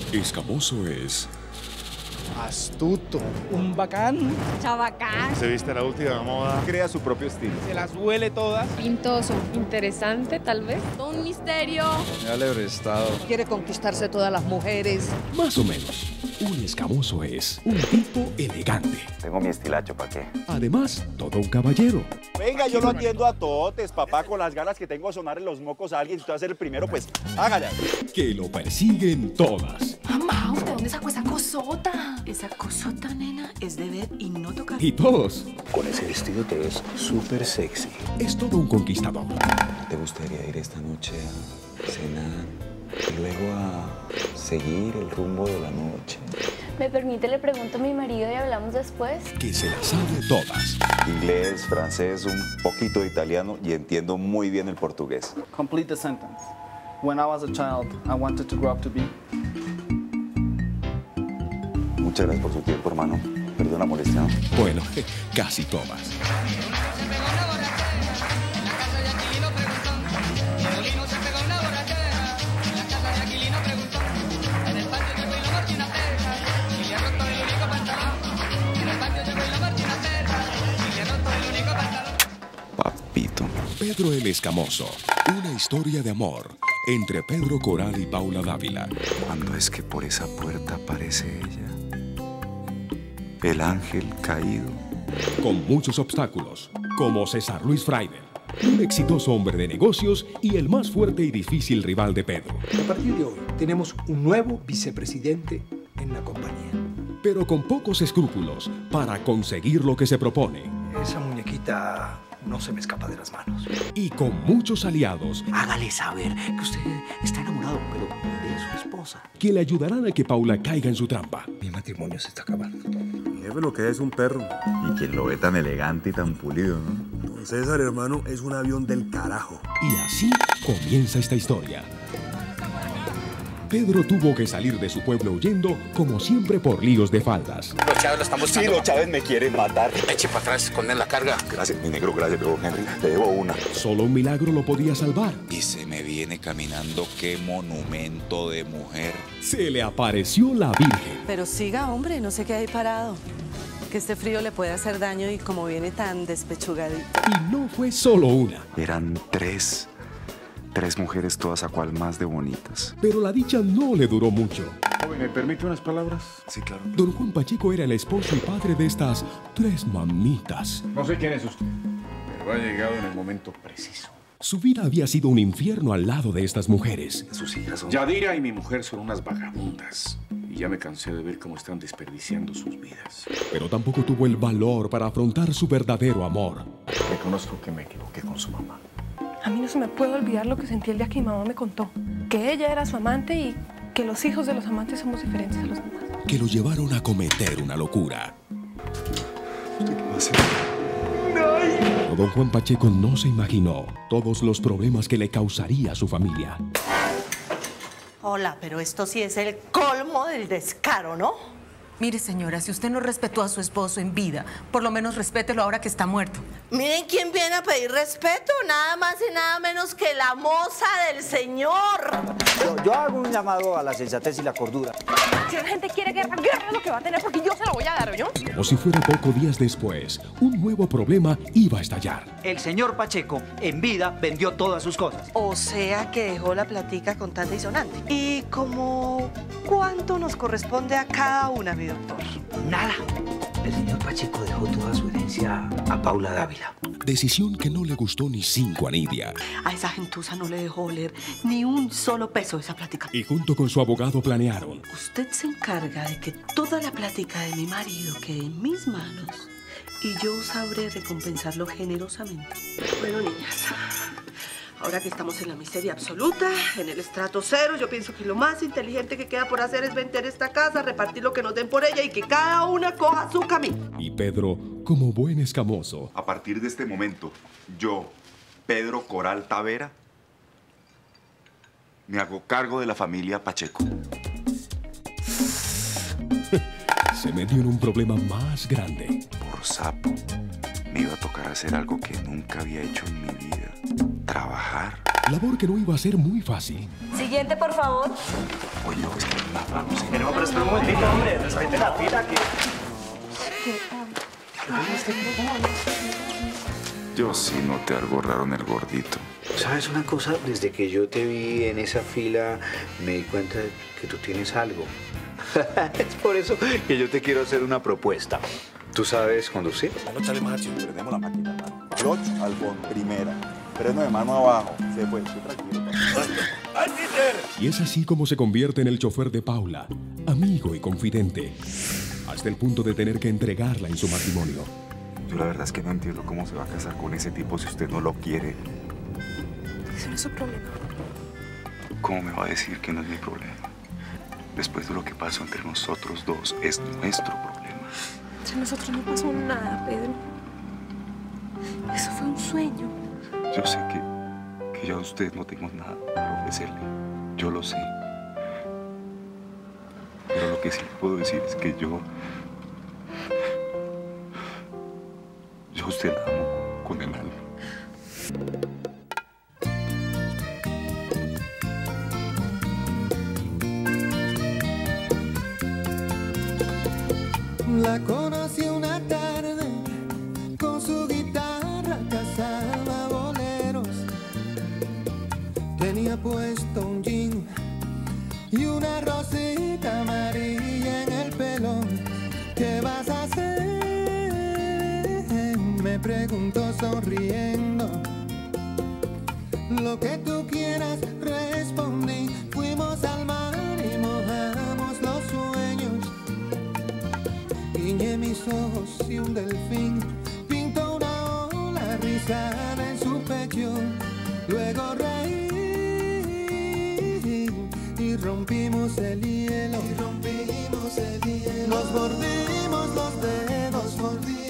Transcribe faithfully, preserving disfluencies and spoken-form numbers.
Escamoso es astuto, un bacán, chabacán, se viste a la última moda, crea su propio estilo, se las huele todas, pintoso, interesante tal vez, un misterio, me ha lebrestado, quiere conquistarse todas las mujeres. Más o menos. Un escamoso es un tipo elegante. Tengo mi estilacho, ¿para qué? Además, todo un caballero. Venga, yo lo atiendo a totes, papá, con las ganas que tengo de sonar en los mocos a alguien. Si usted va a ser el primero, pues hágale. Que lo persiguen todas. Mamá, ¿de dónde sacó esa cosota? Esa cosota, nena, es de ver y no tocar. Y todos. Con ese vestido te ves súper sexy. Es todo un conquistador. ¿Te gustaría ir esta noche a cenar y luego a seguir el rumbo de la noche? ¿Me permite, le pregunto a mi marido y hablamos después? Que se las sabe todas. Inglés, francés, un poquito de italiano y entiendo muy bien el portugués. Complete the sentence. When I was a child, I wanted to grow up to be. Muchas gracias por su tiempo, hermano. Perdona la molestia. Bueno, casi todas. Papito. Pedro el Escamoso. Una historia de amor entre Pedro Coral y Paula Dávila. ¿Cuándo es que por esa puerta aparece ella? El ángel caído. Con muchos obstáculos, como César Luis Fraidel, un exitoso hombre de negocios y el más fuerte y difícil rival de Pedro. A partir de hoy tenemos un nuevo vicepresidente en la compañía. Pero con pocos escrúpulos para conseguir lo que se propone. Esa muñequita no se me escapa de las manos. Y con muchos aliados. Hágale saber que usted está enamorado, pero de su esposa. Que le ayudarán a que Paula caiga en su trampa. Mi matrimonio se está acabando. Mi jefe lo que es un perro. Y quien lo ve tan elegante y tan pulido, ¿no? Don César, hermano, es un avión del carajo. Y así comienza esta historia. Pedro tuvo que salir de su pueblo huyendo, como siempre, por líos de faldas. Los Chávez lo estamos buscando. Sí, los Chávez me quieren matar. Eche para atrás, esconde la carga. Gracias, mi negro, gracias, pero Henry, te debo una. Solo un milagro lo podía salvar. Y se me viene caminando qué monumento de mujer. Se le apareció la Virgen. Pero siga, hombre, no se quede ahí parado. Que este frío le puede hacer daño y como viene tan despechugadito. Y no fue solo una. Eran tres. Tres mujeres todas a cual más de bonitas. Pero la dicha no le duró mucho. Joven, ¿me permite unas palabras? Sí, claro. Don Juan Pacheco era el esposo y padre de estas tres mamitas. No sé quién es usted, pero ha llegado en el momento preciso. Su vida había sido un infierno al lado de estas mujeres. Sus hijas son... Yadira y mi mujer son unas vagabundas. Y ya me cansé de ver cómo están desperdiciando sus vidas. Pero tampoco tuvo el valor para afrontar su verdadero amor. Reconozco que me equivoqué con su mamá. A mí no se me puede olvidar lo que sentí el día que mi mamá me contó. Que ella era su amante y que los hijos de los amantes somos diferentes a los demás. Que lo llevaron a cometer una locura. ¿Usted qué va a hacer? Pero don Juan Pacheco no se imaginó todos los problemas que le causaría a su familia. Hola, pero esto sí es el colmo del descaro, ¿no? Mire, señora, si usted no respetó a su esposo en vida, por lo menos respételo ahora que está muerto. Miren quién viene a pedir respeto, nada más y nada menos que la moza del señor. Yo, yo hago un llamado a la sensatez y la cordura. Si la gente quiere guerra, guerra es lo que va a tener porque yo se la voy a dar, ¿yo? Como si fuera poco días después, un nuevo problema iba a estallar. El señor Pacheco, en vida, vendió todas sus cosas. O sea que dejó la platica contante y sonante. ¿Y como cuánto nos corresponde a cada una, mi doctor? Nada. El señor Pacheco dejó toda su herencia a Paula Dávila. Decisión que no le gustó ni cinco a Nidia. A esa gentuza no le dejó oler ni un solo peso de esa plática. Y junto con su abogado planearon. Usted se encarga de que toda la plática de mi marido quede en mis manos y yo sabré recompensarlo generosamente. Bueno, niñas, ahora que estamos en la miseria absoluta, en el estrato cero, yo pienso que lo más inteligente que queda por hacer es vender esta casa, repartir lo que nos den por ella y que cada una coja su camino. Y Pedro, como buen escamoso. A partir de este momento, yo, Pedro Coral Tavera, me hago cargo de la familia Pacheco. Se metió en un problema más grande. Por sapo, me iba a tocar hacer algo que nunca había hecho en mi vida. Trabajar. Labor que no iba a ser muy fácil. Siguiente, por favor. Oye, es que las manos No, pero espera un momentito, hombre. Respete la fila aquí. Yo sí noté algo raro en el gordito. ¿Sabes una cosa? Desde que yo te vi en esa fila, me di cuenta de que tú tienes algo. Es por eso que yo te quiero hacer una propuesta. ¿Tú sabes conducir? No, échale más acción, prendemos la máquina, hermano. Clutch al fondo, primera. Freno de mano abajo. Se fue, estoy tranquilo. Y es así como se convierte en el chofer de Paula, amigo y confidente, hasta el punto de tener que entregarla en su matrimonio. Yo la verdad es que no entiendo cómo se va a casar con ese tipo si usted no lo quiere. Ese no es su problema. ¿Cómo me va a decir que no es mi problema? Después de lo que pasó entre nosotros dos, es nuestro problema. Entre nosotros no pasó nada, Pedro. Eso fue un sueño. Yo sé que, que yo a usted no tengo nada para ofrecerle. Yo lo sé. Pero lo que sí puedo decir es que yo... Yo a usted la amo con el alma. La conocí una tarde, con su guitarra cazaba boleros. Tenía puesto un jean y una rosita amarilla en el pelo. ¿Qué vas a hacer?, me preguntó sonriendo. Lo que tú quieras, respondí. Fuimos al mar y mojamos los sueños. Guiñé mis ojos y un delfín pintó una ola rizada en su pecho. Luego reí y rompimos el hielo. Y rompimos el hielo. Nos mordimos los dedos, mordimos.